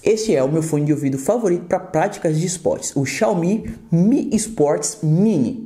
Este é o meu fone de ouvido favorito para práticas de esportes, o Xiaomi Mi Sports Mini.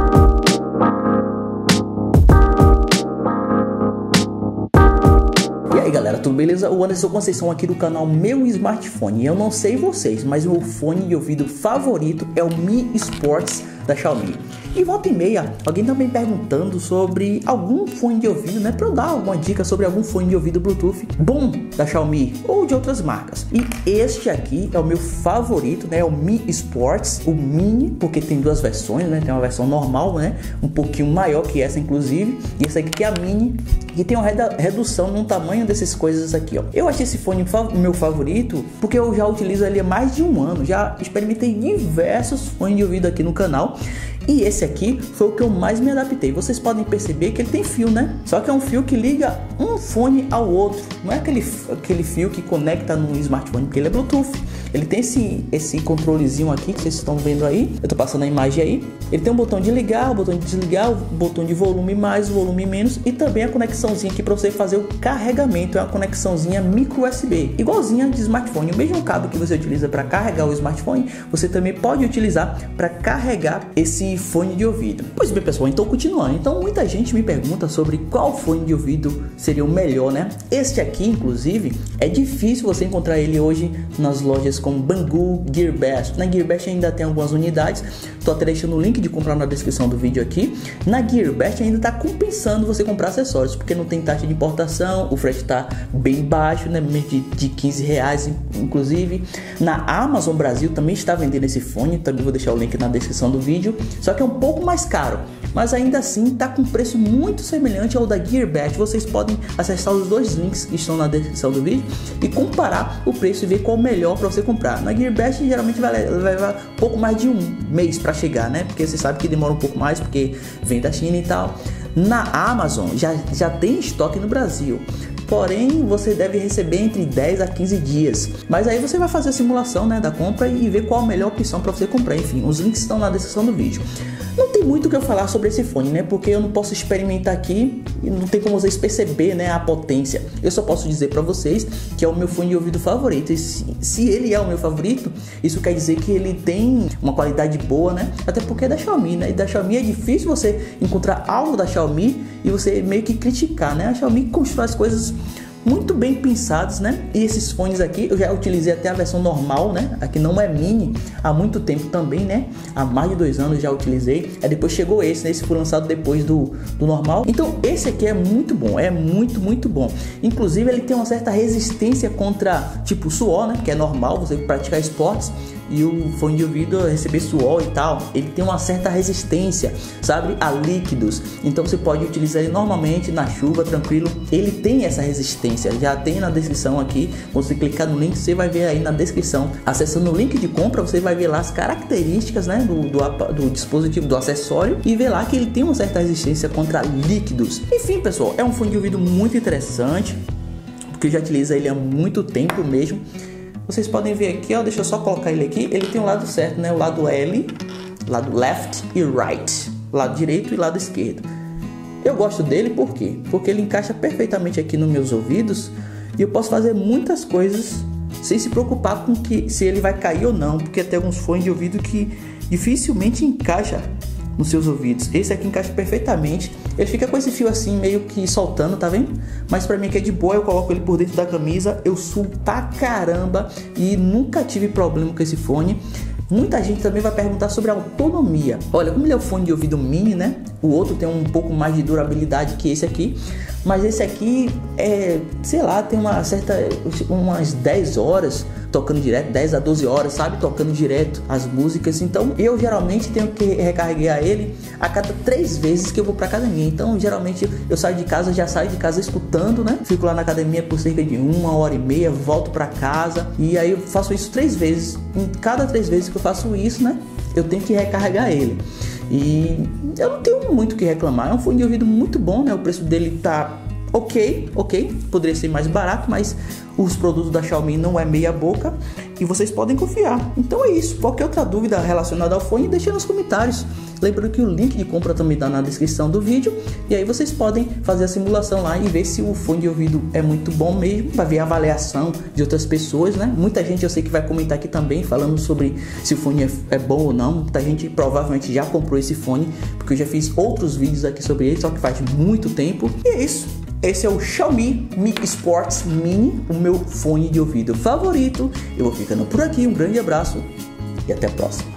E aí galera, tudo beleza? O Anderson Conceição aqui do canal Meu Smartphone. Eu não sei vocês, mas o meu fone de ouvido favorito é o Mi Sports da Xiaomi. E volta e meia, alguém tá me perguntando sobre algum fone de ouvido, né? Pra eu dar alguma dica sobre algum fone de ouvido Bluetooth bom da Xiaomi ou de outras marcas. E este aqui é o meu favorito, né? É o Mi Sports, o Mini, porque tem duas versões, né? Tem uma versão normal, né? Um pouquinho maior que essa, inclusive. E essa aqui que é a Mini, que tem uma redução no tamanho dessas coisas aqui, ó. Eu achei esse fone meu favorito porque eu já utilizo ele há mais de um ano. Já experimentei diversos fones de ouvido aqui no canal. E esse aqui foi o que eu mais me adaptei. Vocês podem perceber que ele tem fio, né? Só que é um fio que liga um fone ao outro. Não é aquele fio que conecta no smartphone, porque ele é Bluetooth. Ele tem esse controlezinho aqui que vocês estão vendo aí. Eu tô passando a imagem aí. Ele tem um botão de ligar, o botão de desligar, o botão de volume mais, volume menos. E também a conexãozinha aqui para você fazer o carregamento. É uma conexãozinha micro USB, igualzinha de smartphone. O mesmo cabo que você utiliza para carregar o smartphone, você também pode utilizar para carregar esse fone de ouvido. Pois bem pessoal, então continuando. Então muita gente me pergunta sobre qual fone de ouvido seria o melhor, né? Este aqui, inclusive, é difícil você encontrar ele hoje nas lojas como Banggood, Gearbest. Na Gearbest ainda tem algumas unidades. Tô até deixando o link de comprar na descrição do vídeo aqui. Na Gearbest ainda tá compensando você comprar acessórios, porque não tem taxa de importação, o frete tá bem baixo, né? De 15 reais, inclusive. Na Amazon Brasil também está vendendo esse fone, também vou deixar o link na descrição do vídeo. Só que é um pouco mais caro, mas ainda assim está com preço muito semelhante ao da Gearbest. Vocês podem acessar os dois links que estão na descrição do vídeo e comparar o preço e ver qual é o melhor para você comprar. Na Gearbest geralmente vai levar pouco mais de um mês para chegar, né? Porque você sabe que demora um pouco mais porque vem da China e tal. Na Amazon já tem estoque no Brasil. Porém, você deve receber entre 10 a 15 dias. Mas aí você vai fazer a simulação, né, da compra e ver qual a melhor opção para você comprar. Enfim, os links estão na descrição do vídeo. Não tem muito o que eu falar sobre esse fone, né? Porque eu não posso experimentar aqui e não tem como vocês perceber, né, a potência. Eu só posso dizer para vocês que é o meu fone de ouvido favorito. E se ele é o meu favorito, isso quer dizer que ele tem uma qualidade boa, né? Até porque é da Xiaomi, né? E da Xiaomi é difícil você encontrar algo da Xiaomi e você meio que criticar, né? A Xiaomi constrói as coisas muito bem pensados, né? E esses fones aqui eu já utilizei até a versão normal, né? Aqui não é mini há muito tempo também, né? Há mais de 2 anos já utilizei. Aí depois chegou esse, né? Esse foi lançado depois do normal. Então esse aqui é muito bom, é muito bom. Inclusive ele tem uma certa resistência contra tipo suor, né? Que é normal você praticar esportes e o fone de ouvido receber suor e tal. Ele tem uma certa resistência, sabe, a líquidos. Então você pode utilizar ele normalmente na chuva, tranquilo. Ele tem essa resistência, já tem na descrição aqui. Quando você clicar no link, você vai ver aí na descrição. Acessando o link de compra, você vai ver lá as características, né, do dispositivo, do acessório, e ver lá que ele tem uma certa resistência contra líquidos. Enfim, pessoal, é um fone de ouvido muito interessante, porque eu já utilizo ele há muito tempo mesmo. Vocês podem ver aqui, ó, deixa eu só colocar ele aqui. Ele tem o lado certo, né? O lado L, lado left e right, lado direito e lado esquerdo. Eu gosto dele por quê? Porque ele encaixa perfeitamente aqui nos meus ouvidos e eu posso fazer muitas coisas sem se preocupar com se ele vai cair ou não, porque tem alguns fones de ouvido que dificilmente encaixa nos seus ouvidos. Esse aqui encaixa perfeitamente. Ele fica com esse fio assim meio que soltando, tá vendo? Mas pra mim que é de boa, eu coloco ele por dentro da camisa, eu subo pra caramba e nunca tive problema com esse fone. Muita gente também vai perguntar sobre a autonomia. Olha, como ele é o fone de ouvido mini, né? O outro tem um pouco mais de durabilidade que esse aqui. Mas esse aqui sei lá, tem umas 10 horas tocando direto, 10 a 12 horas, sabe? Tocando direto as músicas. Então eu geralmente tenho que recarregar ele a cada 3 vezes que eu vou pra academia. Então geralmente eu já saio de casa escutando, né? Fico lá na academia por cerca de 1h30, volto pra casa. E aí eu faço isso 3 vezes. Em cada 3 vezes que eu faço isso, né, eu tenho que recarregar ele. E eu não tenho muito o que reclamar. É um fone de ouvido muito bom, né? O preço dele tá ok, poderia ser mais barato, mas os produtos da Xiaomi não é meia boca e vocês podem confiar. Então é isso. Qualquer outra dúvida relacionada ao fone, deixa nos comentários. Lembrando que o link de compra também está na descrição do vídeo, e aí vocês podem fazer a simulação lá e ver se o fone de ouvido é muito bom mesmo, para ver a avaliação de outras pessoas, né? Muita gente eu sei que vai comentar aqui também falando sobre se o fone é bom ou não. Muita gente provavelmente já comprou esse fone, porque eu já fiz outros vídeos aqui sobre ele, só que faz muito tempo. E é isso. Esse é o Xiaomi Mi Sports Mini, o meu fone de ouvido favorito. Eu vou ficando por aqui, um grande abraço e até a próxima.